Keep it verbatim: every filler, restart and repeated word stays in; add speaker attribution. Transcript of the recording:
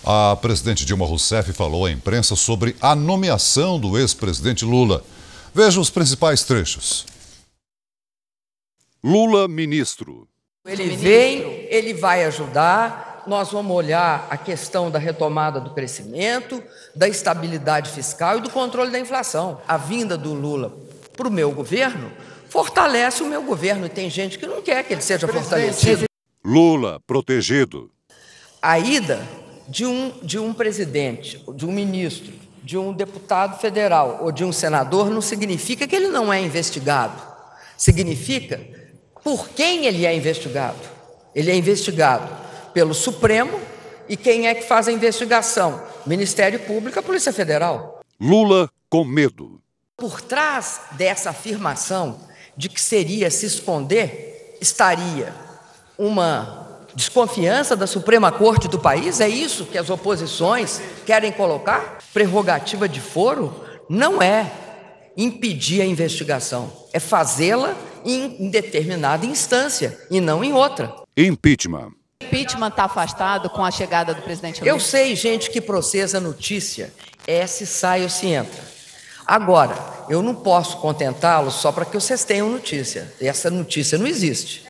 Speaker 1: A presidente Dilma Rousseff falou à imprensa sobre a nomeação do ex-presidente Lula. Veja os principais trechos. Lula, ministro.
Speaker 2: Ele vem, ele vai ajudar, nós vamos olhar a questão da retomada do crescimento, da estabilidade fiscal e do controle da inflação. A vinda do Lula para o meu governo fortalece o meu governo e tem gente que não quer que ele seja fortalecido.
Speaker 1: Lula, protegido.
Speaker 2: A ida de um, de um presidente, de um ministro, de um deputado federal ou de um senador não significa que ele não é investigado. Significa por quem ele é investigado. Ele é investigado pelo Supremo e quem é que faz a investigação? Ministério Público, a Polícia Federal.
Speaker 1: Lula com medo.
Speaker 2: Por trás dessa afirmação de que seria se esconder, estaria uma desconfiança da Suprema Corte do país? É isso que as oposições querem colocar? Prerrogativa de foro não é impedir a investigação, é fazê-la em determinada instância e não em outra.
Speaker 1: Impeachment.
Speaker 3: O impeachment está afastado com a chegada do presidente Lula?
Speaker 2: Eu sei gente que processa notícia, é se sai ou se entra. Agora, eu não posso contentá-los só para que vocês tenham notícia. Essa notícia não existe.